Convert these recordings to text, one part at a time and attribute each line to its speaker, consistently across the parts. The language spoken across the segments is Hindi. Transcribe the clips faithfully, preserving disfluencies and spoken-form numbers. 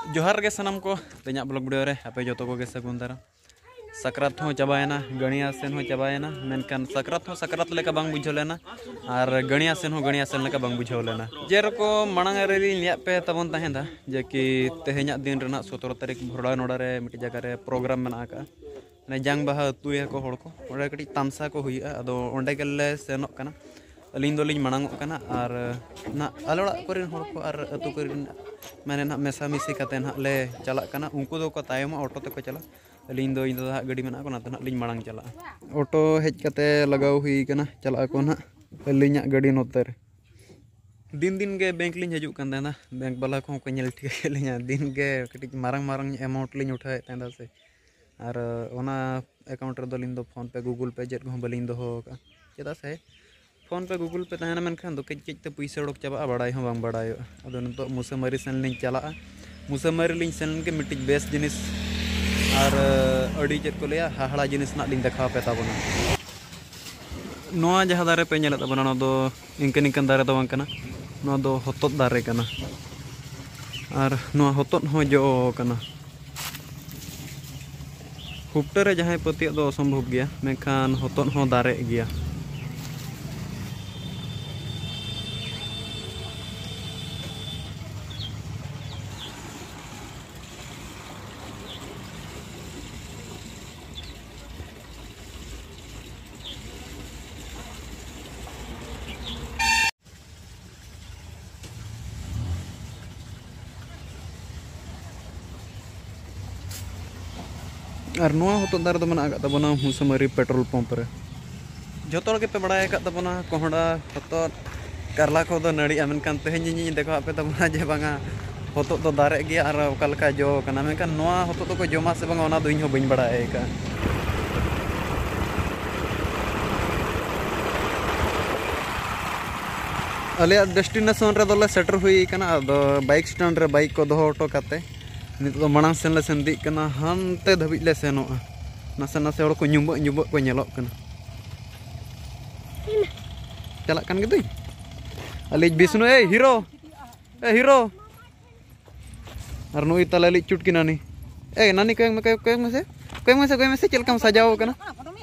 Speaker 1: जोहार के सनम को तेना ब्लॉग वीडियो रे आपे जो को सगुन दारा सक्रात हो चबायना गणिया सेन हो चबायना मेनकान सक्रात हो सक्रात लेका बांग बुझो लेना और गणिया सेन हो गणिया सेन लेका बांग बुझो लेना जेरको मांग रे लिया पे तबन तहेंदा जे कि तेहेኛ दिन रना सत्रह तारीख भोरडा नोडा रे मिट जगह रे प्रोग्राम मेना का ने जांग बाहा तुया को हड़ को ओडे कटी तामसा को हुई अदो ओंडे गेले सेनोक कना अलिंग दोलिंग मांगो कना और ना आलोड़ा कोरिन हड़ को और अतु कोरिन माने ना मेसा मिसी कते ना ले चला कना उनको दो को तायम ऑटो ते को चला अलिंग दो इंदो गाड़ी मेना को ना तो ना लिंग मांग चला ऑटो हेज कते लगाव हुई कना चला को ना अलिंग गाड़ी नोते दिन दिन के बैंक लिंग हजू कन देना बैंक वाला को को नेल ठीक लिंग दिन के कटी मारंग मारंग अमाउंट लिंग उठाए तेंदा से और ओना अकाउंट रे दो लिंग दो फोन पे गूगल पे जेट को बलिंग दो हो का चेदा से फोन पे गूगल पे तहना मेनखान दो कच कच ते पैसा उड़क चाबा बड़ाई हो बांग बड़ाई अदो नतो मुसमारी सेन लिंग चला मुसमारी लिंग सेन के मिटिज बेस जिनिस और अड़ी चेत को लिया हाहड़ा जिनिस ना लिंग देखा पे ताबना नोआ जहा दारे पे नेलत ताबना नो दो इनकन इनकन दारे दो बांग कना नो दो होतोद दारे कना और नो होतोद हो जो कना हुप्टर रे जहां पतिया दो असंभव गया मेखान होतोद हो दारे गया और नुआ होतो दार दो मना आगत तबना मुसमारी पेट्रोल पंप रे जतो के पे बड़ाय आगत तबना कोहड़ा होतो करला को दो नड़ी अमन कान तेहें नि देखो आपे तबना जे बांगा होतो तो दारे गया और ओकालका जो कना मेनकान नुआ होतो तो को जमा से बांगा ओना दुई हो बइन बड़ाय का अले डेस्टिनेशन रे दोले सेटर हुई कना दो बाइक स्टैंड रे बाइक को दो ऑटो काते नित तो मांग सेन ले सेंदी कना हानते धबी ले सेनो नासे नासे हड़ को नुब नुब को नेलो कना चला कन गदई अली विष्णु ए हीरो ए हीरो और नुई तले ली चुटकी नानी ए नानी कय में कय में से कय में से कय में से चलकम सजाओ कना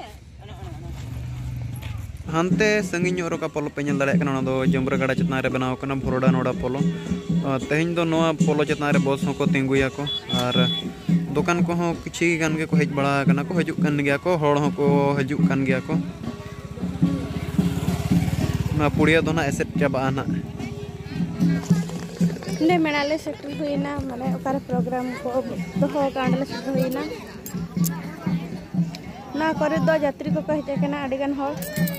Speaker 1: हानते संगिन रो का पोलो पे नेल दाड़े कना दो जमरा गाड़ा चतना रे बनाव कना भरोडा नोडा पोलो तेहें दो नोआ पोलो चतना रे बस को तिंगुया को और दुकान को हो किछि गान के को हेज बड़ा कना को हजू कन गया को हड़ हो को हजू कन गया को ना पुड़िया दो ना एसेट चाबा ना
Speaker 2: ने मेनाले सेटल हुईना माने ओकार प्रोग्राम को दोहो कांडले सेटल हुईना ना करे दो यात्री को कहि जेकना अडिगन हो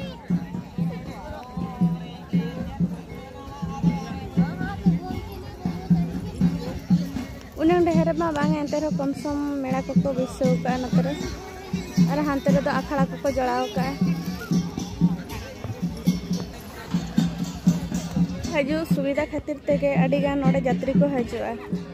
Speaker 2: उन्हें ढेर मा बांग एंते रो कम सम मेला को को विसो का नतरे और हांते रे दो अखाड़ा को को जड़ाव का हजू सुविधा खातिर तेगे अडिगान ओडे यात्री को हजुआ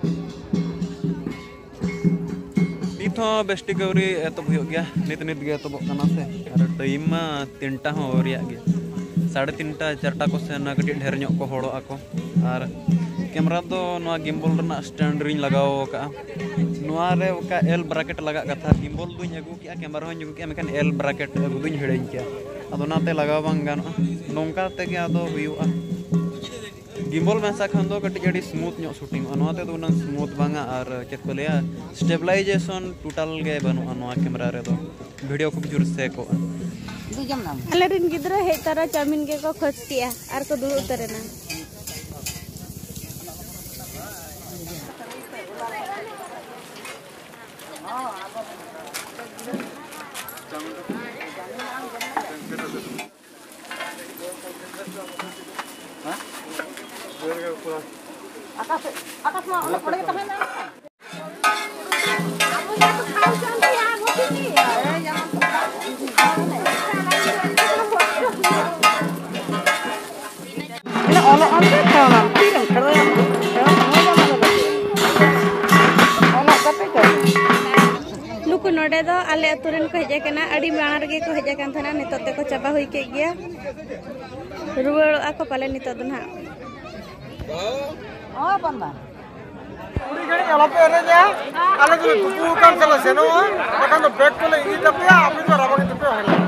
Speaker 1: निथो बेस्टी गौरी एतो भयो गया नित नित गया तो बकना से और टाइम मा तीनटा हो रिया गया साढ़े तीनटा चारटा को से ना कटी ढेर ᱧᱚᱜ को होड़ो आको और कैमरा दो नोआ गिम्बल रना स्टैंड रिंग लगाओ का नोआ रे का एल ब्रैकेट लगा कथा गिम्बल दुኝ अगु किया कैमरा हूं अगु किया मेखान एल ब्रैकेट अगु दुኝ हेड़ेñ किया अदो नाते लगाव बांग गानो नोंका तेगे अदो हुयुआ गिम्बल मेसा खान दो कटी जड़ी स्मूथ ᱧᱚᱜ शूटिंग अनवाते दो उन स्मूथ बांगा और चेक को लिया स्टेबलाइजेशन टोटल गे बनु अनवा कैमरा रे दो वीडियो को जुर से को
Speaker 2: अले रिन गिद्रा हे तारा चामिन के को खोजतिया आर को दुड़ उतरेना atas atas mau oleh oleh kita main kamu jatuh kau cantik ya aku sini eh jangan ini oleh oleh kau nanti yang keren oleh tapi kau नुकु नोडे दो आले अतुरन को हेजे कना अडी माणा रे को हेजे कान थना नितो ते को चाबा होई के गया रुवाड़ आको पाले नितो दना ओ बंदा
Speaker 3: कुड़ी घड़ी अलपे एरेजा आले तो तुपु कान चला सेनो बकन तो बैग को ले ई तपे आप तो राबा के तपे हला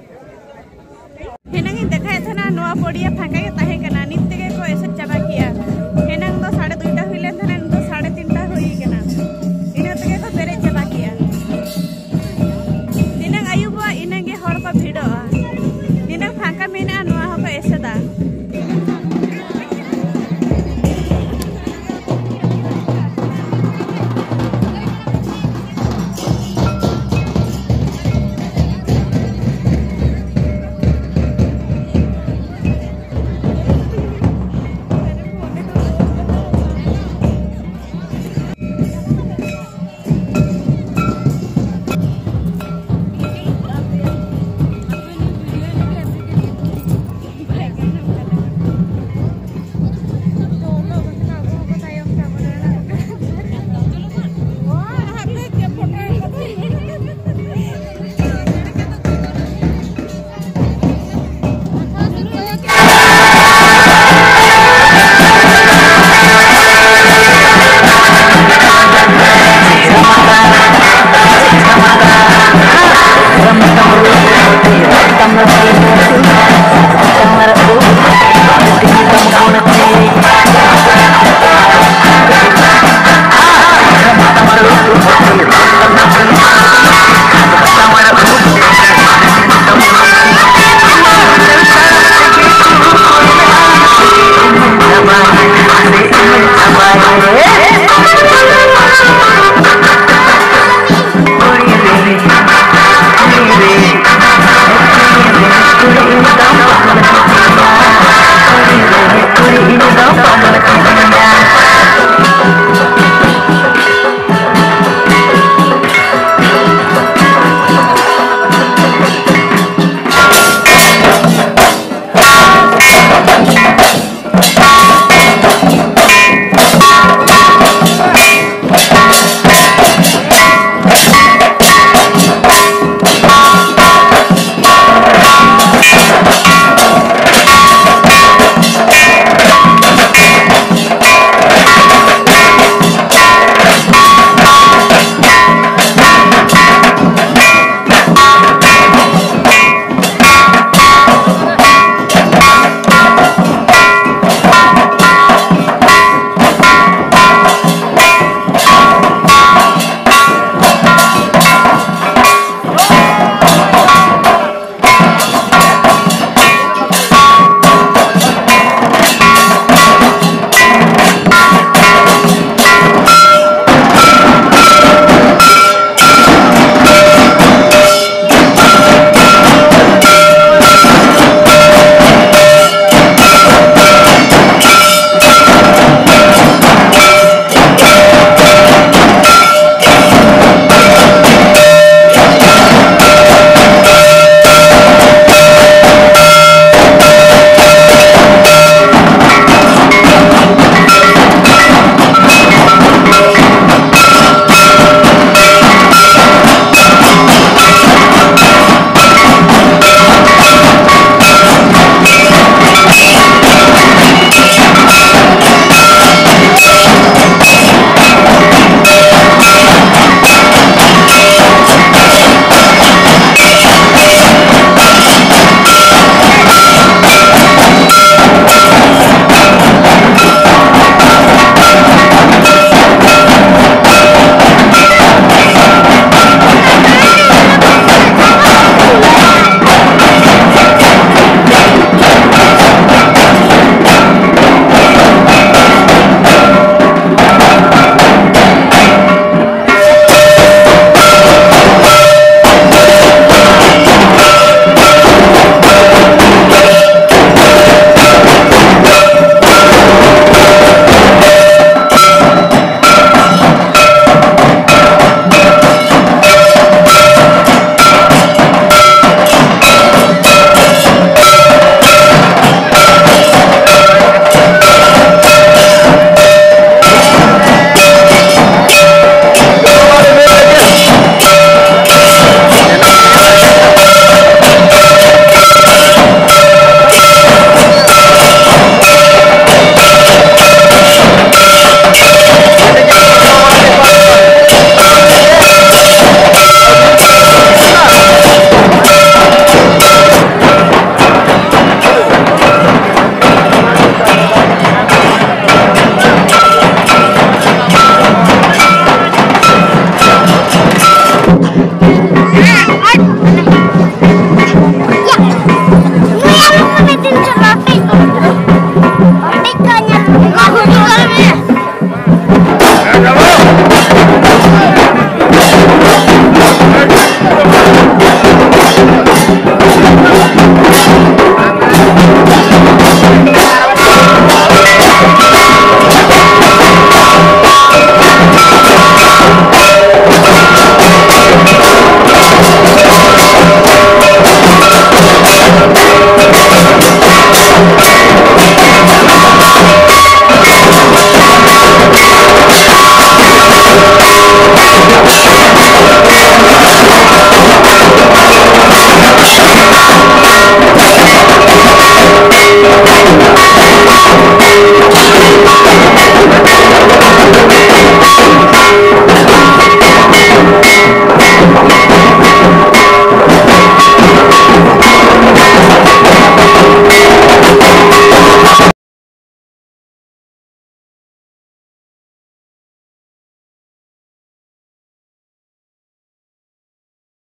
Speaker 2: हिना देखा था ना नवा पड़िया फाँका के तहे कना नित्य के को ऐसे चाबा किया